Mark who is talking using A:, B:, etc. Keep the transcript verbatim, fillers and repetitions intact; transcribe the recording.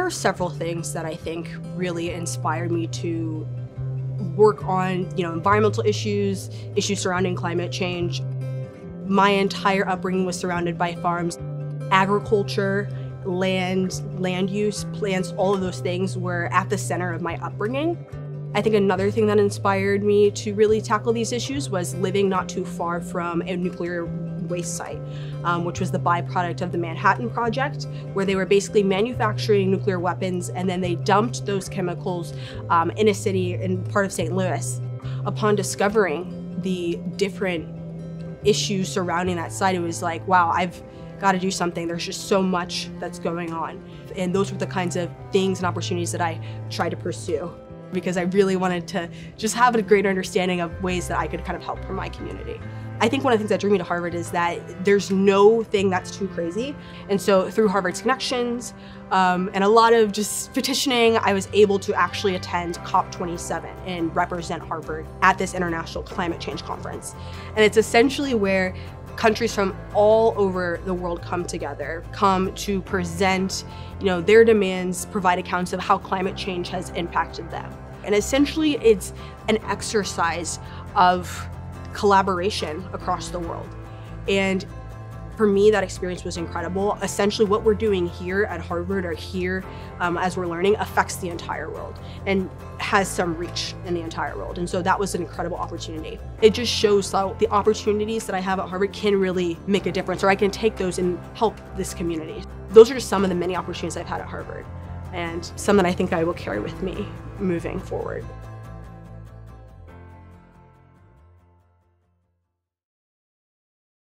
A: there are several things that I think really inspired me to work on, you know, environmental issues, issues surrounding climate change. My entire upbringing was surrounded by farms. Agriculture, land, land use, plants, all of those things were at the center of my upbringing. I think another thing that inspired me to really tackle these issues was living not too far from a nuclear waste site, um, which was the byproduct of the Manhattan Project, where they were basically manufacturing nuclear weapons and then they dumped those chemicals um, in a city in part of Saint Louis. Upon discovering the different issues surrounding that site, it was like, wow, I've got to do something. There's just so much that's going on. And those were the kinds of things and opportunities that I tried to pursue, because I really wanted to just have a greater understanding of ways that I could kind of help from my community. I think one of the things that drew me to Harvard is that there's no thing that's too crazy. And so through Harvard's connections um, and a lot of just petitioning, I was able to actually attend COP twenty-seven and represent Harvard at this international climate change conference. And it's essentially where countries from all over the world come together, come to present, you know, their demands, provide accounts of how climate change has impacted them. And essentially it's an exercise of collaboration across the world. And for me, that experience was incredible. Essentially what we're doing here at Harvard or here um, as we're learning affects the entire world and has some reach in the entire world. And so that was an incredible opportunity. It just shows how the opportunities that I have at Harvard can really make a difference, or I can take those and help this community. Those are just some of the many opportunities I've had at Harvard, and some that I think I will carry with me moving forward.